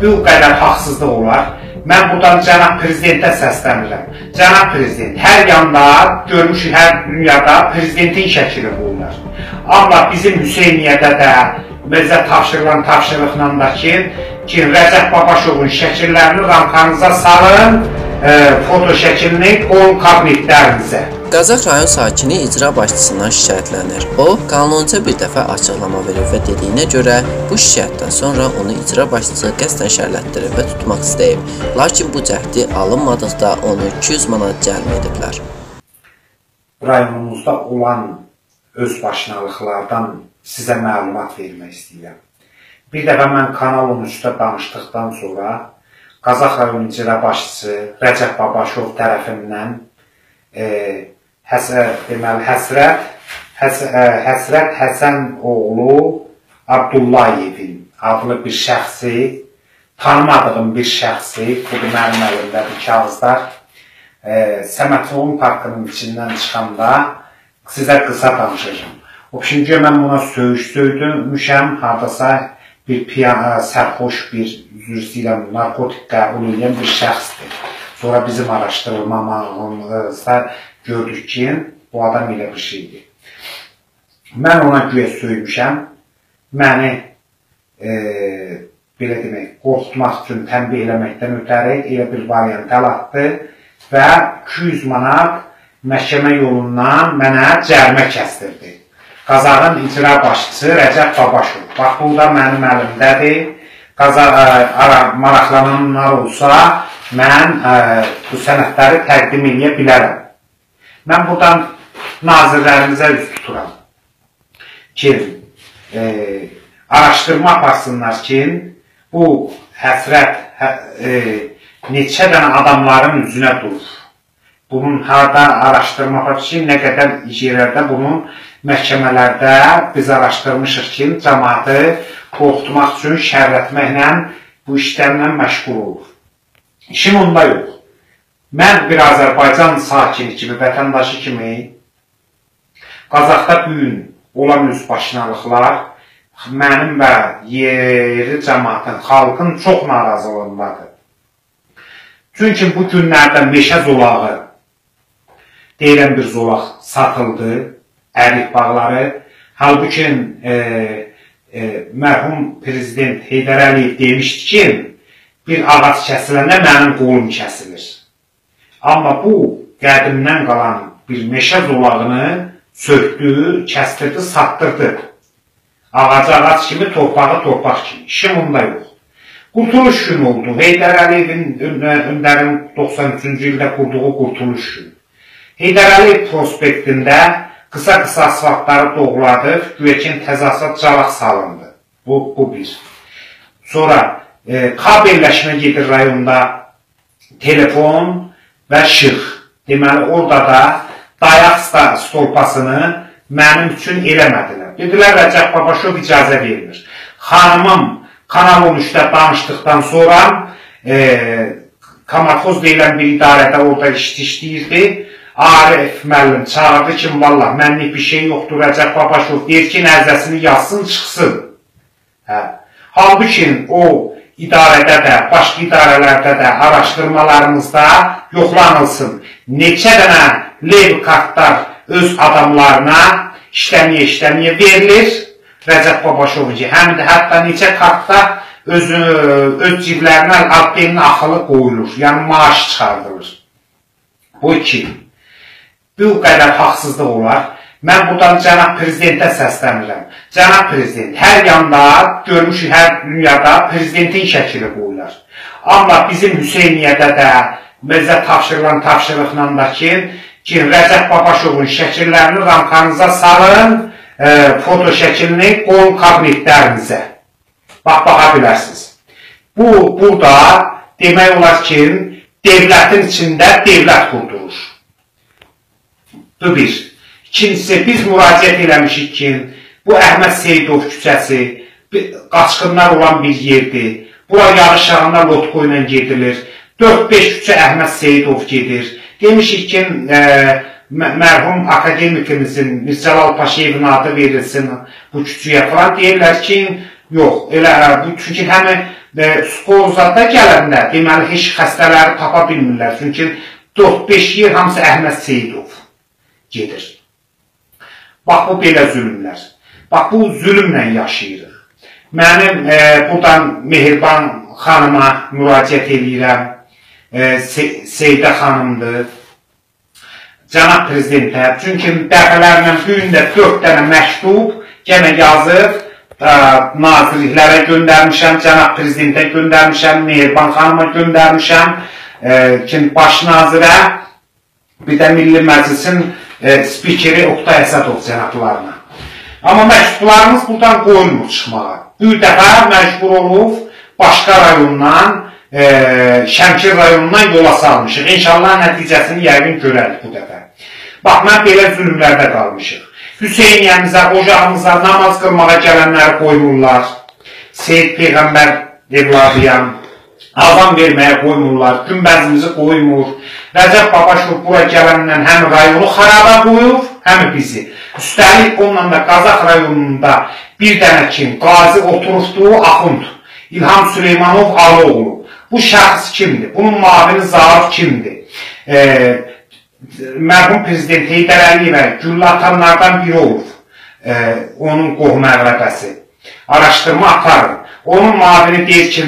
bu qədər haqsızlıq olar. Mən buradan cənab prezidentə səslənirəm. Cənab prezident, hər yanda görmüşük, hər dünyada prezidentin şəkili qoyurlar. Amma bizim Hüseyniyyədə də bizə tapşırılan tapşırıqla da ki, Rəcəb Babaşovun şəkillərini ramkanıza salın, foto şəklini qoyun kabinetlərinizə. Qazax rayon sakini icra başçısından şikayətlənir. O, qanunca bir dəfə açıqlama verir və dediyinə görə bu şikayətdən sonra onu icra başçısı qəsdən şərlətdirib və tutmaq istəyib. Lakin bu cəhdi alınmadıqda onu 200 manat cəlb ediblər. Rayonumuzda olan özbaşınalıqlardan sizə məlumat vermək istəyirəm. Bir dəfə mən Kanal 13-də danışdıqdan sonra Qazax rayon icra başçısı Rəcəb Babaşov tərəfindən Həsrət Həsənoğlu Abdullayevin adlı bir şəxsi, tanımadığım bir şəxsi, bu mənim əlimdədir kağızlar, Səmətoğlu parkının içindən çıxanda sizə qısa danışacağım. Çünki mən buna söydürmüşəm, haradasa bir sərxoş bir üzrüsüylə narkotik qəbul edən bir şəxsdir. Sonra bizim araşdırmamızda gördük ki, bu adam elə bir şeydir. Mən ona güya söymüşəm, məni belə demək, qorxutmaq üçün tənbih eləməkdən ötəri elə bir variant əl atdı və 200 manat məhkəmə yolundan mənə cərimə kəsdirdi. Qazaxın icra başçısı Rəcəb Babaşov. Bax, bu da mənim əlimdədir. Maraqlananlar olsa, mən bu sənədləri təqdim edə bilərəm. Mən buradan nazirlərimizə üz tuturam ki, araşdırma aparsınlar ki, bu həsrət neçə dənə adamların üzünə durur. Bunun harada araşdırma aparsınlar ki, nə qədər yerlərdə bunun məhkəmələrdə biz araşdırmışıq ki, cəmaatı qorxutmaq üçün şərlətməklə bu işlərlə məşğul olur. İşim onda yox. Mən bir Azərbaycan sakini kimi, vətəndaşı kimi Qazaxda bu gün olan özbaşınalıqlar mənim və yeri cəmaatın, xalqın çox narazılığındadır. Çünki bu günlərdə meşə zolağı deyilən bir zolaq satıldı, ərik bağları. Halbuki mərhum prezident Heydər Əliyev demişdi ki, bir ağac kəsiləndə mənim qolum kəsilir. Amma bu, qədimdən qalan bir meşə zolağını söktü, kəstirdi, satdırdı. Ağacı ağac kimi, torpağı torpaq kimi. İşim onda yox. Qurtuluş günü oldu. Heydər Əliyevin öndərin 93-cü ildə qurduğu qurtuluş günü. Heydər Əliyev prospektində qısa-qısa asfaltları doğradıq, güvəkin təzasat calaq salındı. Bu bir. Sonra kabelləşmə gedir rayonda telefon və şıx. Deməli, orada da dayaq stolpasını mənim üçün eləmədilər. Dedilər, Rəcəb Babaşov icazə vermir. Xanımım Kanal 13-də danışdıqdan sonra Kamarxoz deyilən bir idarədə orada işləyirdi. Arif müəllim çağırdı ki, vallah, mənlik bir şey yoxdur, Rəcəb Babaşov deyir ki, nəzəsini yazsın, çıxsın. Halbuki o idarədə də, başqa idarələrdə də, araşdırmalarımızda yoxlanılsın. Neçə dənə lev kartlar öz adamlarına işləməyə verilir Rəcəb Babaşovun ki, həm də hətta neçə kartda öz ciblərinə adbenin axılı qoyulur, yəni maaş çıxardılır. Bu iki. Bu qədər haqsızlıq olar. Mən buradan cənab prezidentə səslənirəm. Cənab prezident, hər yanda görmüşük, hər dünyada prezidentin şəkili qoyurlar. Amma bizim Hüseyniyyədə də bizə tapşırılan tapşırıqla da ki, Rəcəb Babaşovun şəkillərini ramkanıza salın, foto şəklini qoyun kabinetlərinizə. Baxa bilərsiniz. Burada demək olar ki, devlətin içində devlət qurdurur. Bu bir. İkincisi, biz müraciət eləmişik ki, bu Əhməd Seyidov küçəsi qaçqınlar olan bir yerdir. Bura yağış yağında lotko ilə gedilir. 4-5 küçə Əhməd Seyidov gedir. Demişik ki, mərhum akademikimizin Mirzəlal Paşayevin adı verilsin bu küçüyə falan. Deyirlər ki, yox, çünki həmin Skolzada gələndə deməli heç xəstələri tapa bilmirlər. Çünki 4-5 yer hamısı Əhməd Seyidov gedir. Bax, bu belə zülümlər. Bax, bu zülümlə yaşayırıq. Mənim buradan Mehriban xanıma müraciət edirəm. Seydə xanımdır. Cənab Prezidentə. Çünki dəfələrlə bu gün də 4 dənə məktub yenə yazıb nazirliklərə göndərmişəm, Cənab Prezidentə göndərmişəm, Mehriban xanıma göndərmişəm, baş nazirə, bir də Milli Məclisin spikeri Oqtay Əsədov cənablarına. Amma məktublarımız buradan qoyulmur çıxmağa. Bir dəfə məcbur olub başqa rayondan, Şəmkir rayonundan yola salmışıq. İnşallah nəticəsini yəqin görərik bu dəfə. Bax, mən belə zülümlərdə qalmışıq. Hüseyniyəmizə, ocağımıza namaz qılmağa gələnləri qoymurlar. Seyid Peyğəmbər evladıyam. Azam verməyə qoymurlar. Günbəzimizi qoymur. Rəcəb Babaşov bura gələndən həm rayonu xaraba qoyur, həm bizi. Üstəlik, onunla da Qazax rayonunda bir dənə kim, qazi oturubduğu Axund, İlham Süleymanov Aloğlu. Bu şəxs kimdir? Bunun mavini Zaur kimdir? Mərhum Prezident Heydər Əliyevə güllə atanlardan biri olub. Onun qohum əqrəbəsi. Araşdırma aparın. Onun mavini deyir ki,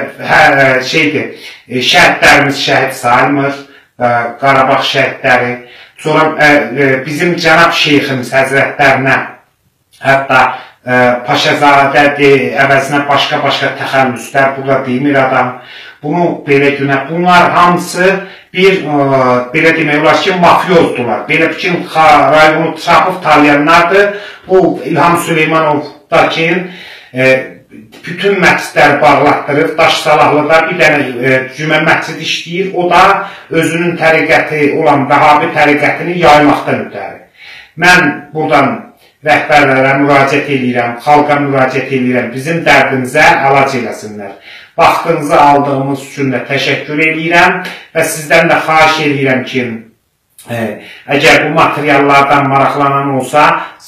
şəhidlərimiz şəhid sayılmır, Qarabağ şəhidləri. Sonra bizim cənab şeyximiz həzrətlərinə, hətta Paşazadə əvəzinə başqa-başqa təxəllüslər burada demir adam. Bunu belə günə, bunlar hamısı bir, belə demək olar ki, mafiyozdular. Belə bütün rayonu çapıb tanıyanlardır. Bu İlham Süleymanovdakı bütün məscidləri bağlatdırıb, Daş Salahlıda bir dənə cümə məscid işləyir. O da özünün təriqəti olan Vəhabi təriqətini yaymaqdan ötəri. Mən buradan rəhbərlərə müraciət edirəm, xalqa müraciət edirəm, bizim dərdimizə əlac eləsinlər. Vaxtınızı aldığımız üçün də təşəkkür edirəm və sizdən də xahiş edirəm ki, əgər bu materiallardan maraqlanan olsa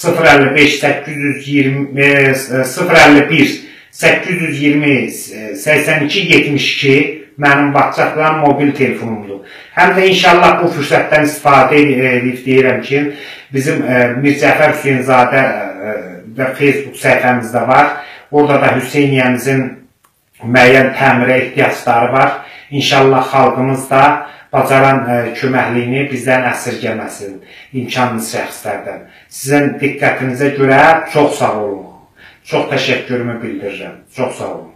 051-820-82-72 mənim WhatsApp-dan mobil telefonumdur. Həm də inşallah bu fürsətdən istifadə edib deyirəm ki, bizim Mirzəfər Hüseynzadə və Facebook səhifəmizdə var. Orada da Hüseyniyəmizin müəyyən təmirə ehtiyacları var. İnşallah xalqımız da bacaran köməkliyini bizdən əsirgəməsin, imkanlı şəxslərdən. Sizin diqqətinizə görə çox sağ olun. Çox təşəkkürümü bildirirəm. Çox sağ olun.